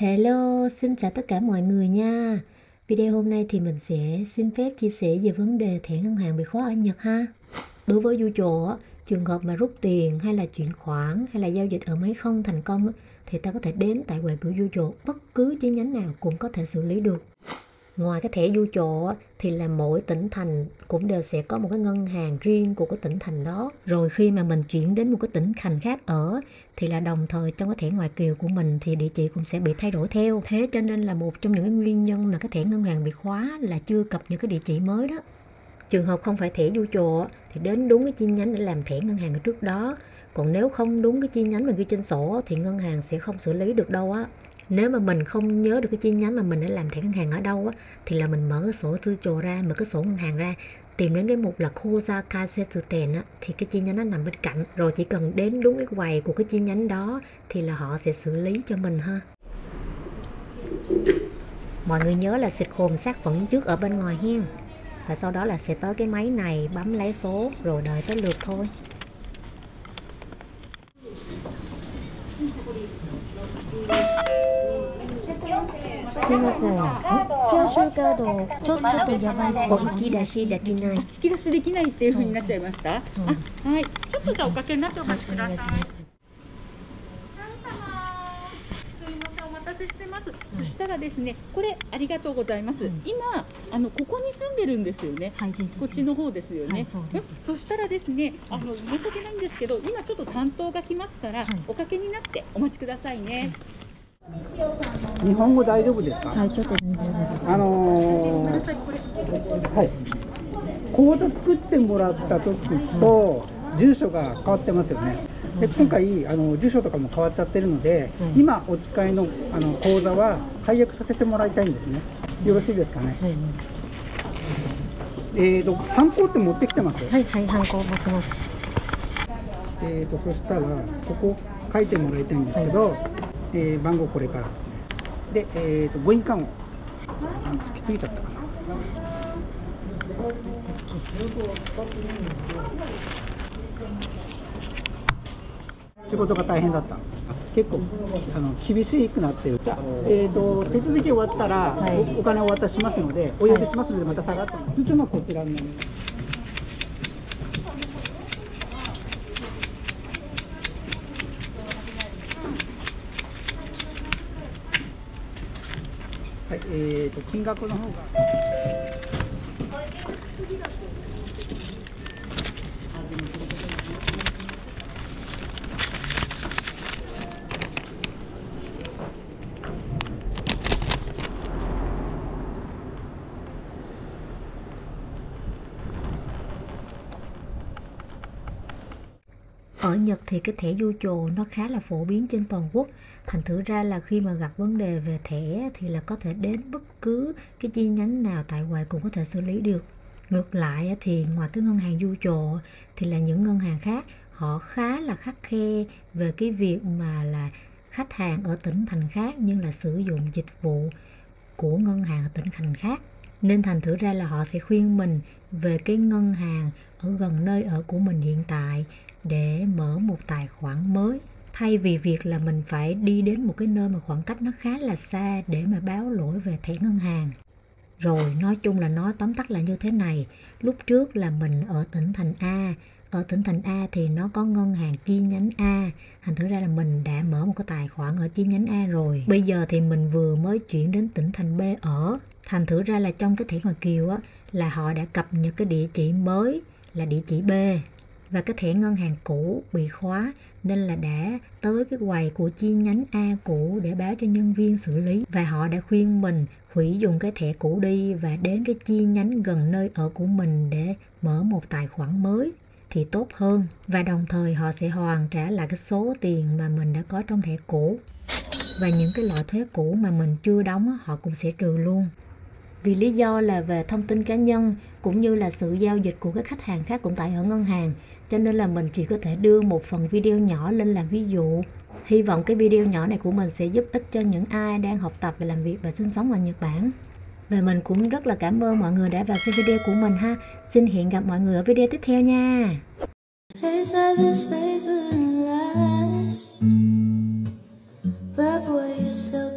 Hello, xin chào tất cả mọi người nha. Video hôm nay thì mình sẽ xin phép chia sẻ về vấn đề thẻ ngân hàng bị khóa ở Nhật ha. Đối với Yujo, trường hợp mà rút tiền hay là chuyển khoản hay là giao dịch ở máy không thành công thì ta có thể đến tại quầy của Yujo, bất cứ chi nhánh nào cũng có thể xử lý được. Ngoài cái thẻ Yujo thì là mỗi tỉnh thành cũng đều sẽ có một cái ngân hàng riêng của cái tỉnh thành đó. Rồi khi mà mình chuyển đến một cái tỉnh thành khác ở thì là đồng thời trong cái thẻ ngoại kiều của mình thì địa chỉ cũng sẽ bị thay đổi theo. Thế cho nên là một trong những cái nguyên nhân mà cái thẻ ngân hàng bị khóa là chưa cập nhật cái địa chỉ mới đó. Trường hợp không phải thẻ Yujo thì đến đúng cái chi nhánh để làm thẻ ngân hàng ở trước đó. Còn nếu không đúng cái chi nhánh mà ghi trên sổ thì ngân hàng sẽ không xử lý được đâu á. Nếu mà mình không nhớ được cái chi nhánh mà mình đã làm thẻ ngân hàng ở đâu á, thì là mình mở cái sổ Yujo ra, mở cái sổ ngân hàng ra, tìm đến cái mục là Koza Kasetsuten á, thì cái chi nhánh nó nằm bên cạnh. Rồi chỉ cần đến đúng cái quầy của cái chi nhánh đó thì là họ sẽ xử lý cho mình ha. Mọi người nhớ là xịt cồn sát khuẩn trước ở bên ngoài hen. Và sau đó là sẽ tới cái máy này bấm lấy số rồi đợi tới lượt thôi. すいません。教習カードちょっとやばい。お引き出しできない。 引き出しできないっていう風になっちゃいました。はい。ちょっとじゃあおかけになってお待ちください。すいません、お待たせしてます。そしたらですね、これありがとうございます。今ここに住んでるんですよね。こっちの方ですよね。そしたらですね、申し訳ないんですけど、今ちょっと担当が来ますから、おかけになってお待ちくださいね。 日本語大丈夫ですか？ はい、ちょっと全然はい。口座作ってもらった時と住所が変わってますよね。で今回住所とかも変わっちゃってるので、今お使いの口座は解約させてもらいたいんですね。よろしいですかね。ハンコって持ってきてます？ はいはい、ハンコ持ってます。 そしたらここ書いてもらいたいんですけど。番号これからですね。で、母印鑑をつきすぎちゃったかな。仕事が大変だった。結構厳しくなってる。じゃあ、手続き終わったら、お金をお渡ししますので、お呼びしますのでまた下がって。通帳のこちらになります。 はい、金額の方が。 Ở Nhật thì cái thẻ Yujo nó khá là phổ biến trên toàn quốc. Thành thử ra là khi mà gặp vấn đề về thẻ thì là có thể đến bất cứ cái chi nhánh nào tại quầy cũng có thể xử lý được. Ngược lại thì ngoài cái ngân hàng Yujo thì là những ngân hàng khác họ khá là khắt khe về cái việc mà là khách hàng ở tỉnh thành khác nhưng là sử dụng dịch vụ của ngân hàng ở tỉnh thành khác. Nên thành thử ra là họ sẽ khuyên mình về cái ngân hàng ở gần nơi ở của mình hiện tại để mở một tài khoản mới, thay vì việc là mình phải đi đến một cái nơi mà khoảng cách nó khá là xa để mà báo lỗi về thẻ ngân hàng. Rồi nói chung là nói tóm tắt là như thế này. Lúc trước là mình ở tỉnh thành A, ở tỉnh thành A thì nó có ngân hàng chi nhánh A, thành thử ra là mình đã mở một cái tài khoản ở chi nhánh A rồi. Bây giờ thì mình vừa mới chuyển đến tỉnh thành B ở, thành thử ra là trong cái thẻ ngoại kiều á là họ đã cập nhật cái địa chỉ mới là địa chỉ B. Và cái thẻ ngân hàng cũ bị khóa nên là đã tới cái quầy của chi nhánh A cũ để báo cho nhân viên xử lý. Và họ đã khuyên mình hủy dùng cái thẻ cũ đi và đến cái chi nhánh gần nơi ở của mình để mở một tài khoản mới thì tốt hơn. Và đồng thời họ sẽ hoàn trả lại cái số tiền mà mình đã có trong thẻ cũ. Và những cái loại thuế cũ mà mình chưa đóng họ cũng sẽ trừ luôn. Vì lý do là về thông tin cá nhân cũng như là sự giao dịch của các khách hàng khác cũng tại ở ngân hàng, cho nên là mình chỉ có thể đưa một phần video nhỏ lên làm ví dụ. Hy vọng cái video nhỏ này của mình sẽ giúp ích cho những ai đang học tập và làm việc và sinh sống ở Nhật Bản. Và mình cũng rất là cảm ơn mọi người đã vào xem video của mình ha. Xin hẹn gặp mọi người ở video tiếp theo nha. But we still